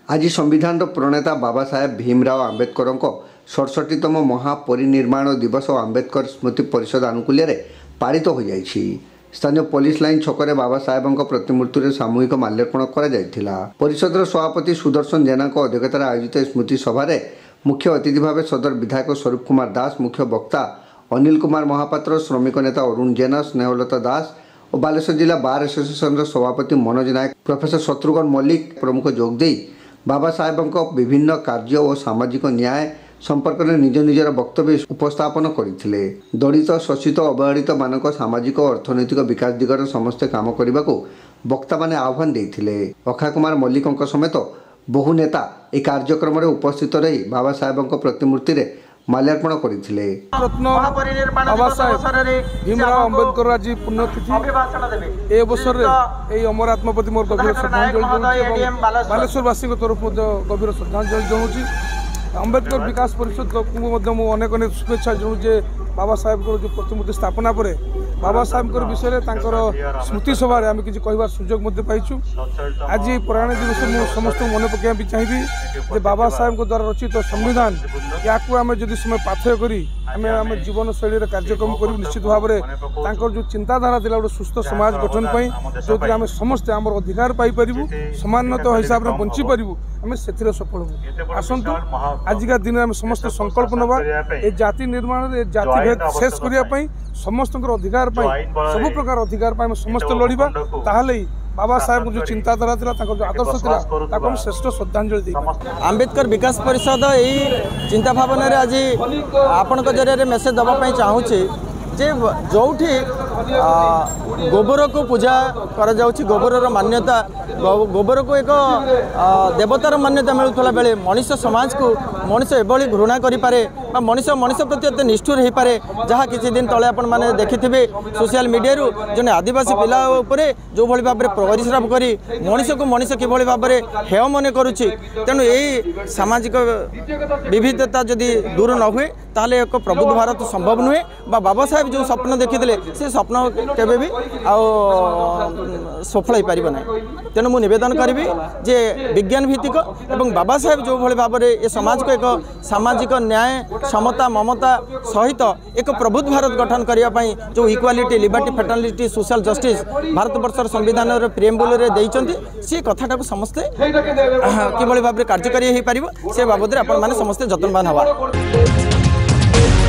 आज संविधान प्रणेता बाबा साहेब भीमराव आंबेडकर 67तम महापरिनिर्माण दिवस और आंबेडकर स्मृति परिषद आनुकूल्य पालित हो जाइछि। स्थानीय पुलिस लाइन छकरे बाबा साहेब प्रतिमूर्ति में सामूहिक माल्यार्पण करा। परिषदर सभापति सुदर्शन जेना अध्यक्षतार आयोजित स्मृति सभा मुख्य अतिथि भाव सदर विधायक स्वरूप कुमार दास, मुख्य वक्ता अनिल कुमार महापात्र, श्रमिक नेता अरुण जेना, स्नेहलता दास और बालेश्वर जिला बार एसोसिएशन सभापति मनोज नायक, प्रोफेसर शत्रुघ्न मल्लिक प्रमुख जोगदे बाबा साहेब विभिन्न कार्य और सामाजिक न्याय संपर्क में निज निजर वक्तव्य उपस्थापन करते। दलित, शोषित, अवहेलित मानक सामाजिक और अर्थनैतिक विकास दिगरे समस्ते काम करने को वक्ता मैंने आह्वान देते। अक्षय कुमार मल्लिक समेत बहु नेता यह कार्यक्रम में उपस्थित रही बाबा साहेब प्रतिमूर्ति में माल्यार्पण करते। बाबा साहेब भीमराव आंबेडकर आज पुण्यतिथि ए अवसर में अमर आत्मा प्रति मोर गभीर श्रद्धांजलि बालेश्वरवासी तरफ गभीर श्रद्धांजलि जनाऊँगी। आंबेडकर विकास परिषद को अनेक अनेक शुभेच्छा जनाऊे। बाबा साहेब को जो प्रतिमूर्ति स्थापना पर बाबा साहेब विषय में स्मृति सभा आम किसी कहबार सुजोग पाइछु। आज प्रयाण दिवस मुझे समस्त मन पकड़ा चाहिए बाबा साहेब द्वारा रचित संविधान या आम जदि समय पाथय करी आम जीवन शैली कार्यक्रम कर निश्चित भाव में जो चिंताधारा थी गोटे सुस्थ समाज गठन जो आम समस्ते आम अधिकार पाइपर समानता हिसाब से बंची पारू आम से सफल हूँ। आसतु आजिका दिन आम समस्त संकल्प नवा ए जाति निर्माण जाति भेद शेष करने समस्त अधिकार सब प्रकार अधिकार समस्त लड़वा ताहले बाबा साहेब जो चिंताधारा था जो आदर्श था श्रेष्ठ श्रद्धांजलि दी। आंबेडकर विकास परिषद यही चिंता भावना आज आपण जरिए मेसेज देवाई चाहूँगी जे जोठी गोबर को पूजा करा जाउछि, गोबर मान्यता गोबर को एक देवतार मान्यता मिलुला बेले मनीष समाज को मनीष एभली घृणा करें मनीष मनीष प्रति एत निष्ठुर हो पाए जहाँ किसी दिन तले आपण मैंने देखिथे सोशल मीडिया जने आदिवासी पिला उपरे जो भली भाव में परिश्रम करी मनीष को मनीष किभली भाव में हेय मन करुच्ची। तेणु यही सामाजिक विविधता जदि दूर न हुए ताले एक प्रबुद्ध भारत संभव नुहे। बाबा साहेब जो स्वप्न देखी से स्वप्न केबे भी सफल हो पार ना। तेणु मुझे निवेदन करी जे विज्ञान भित्तिक एवं बाबा साहेब जो भली भाव में ये समाज को एक सामाजिक न्याय समता ममता सहित एक प्रबुद्ध भारत गठन करने जो equality liberty fraternity social justice Bharat वर्षर संविधान प्रिएम्बुल देइचंती से कथाटा समस्ते किभली भाव में कार्यकारी हो पार से बाबद आपण माने समस्ते जतनवान हवा।